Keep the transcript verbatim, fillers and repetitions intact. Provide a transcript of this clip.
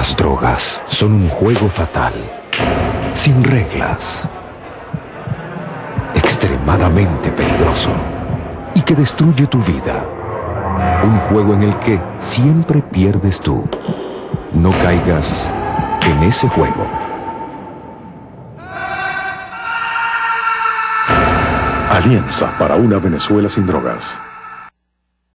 Las drogas son un juego fatal, sin reglas, extremadamente peligroso y que destruye tu vida. Un juego en el que siempre pierdes tú. No caigas en ese juego. Alianza para una Venezuela sin drogas.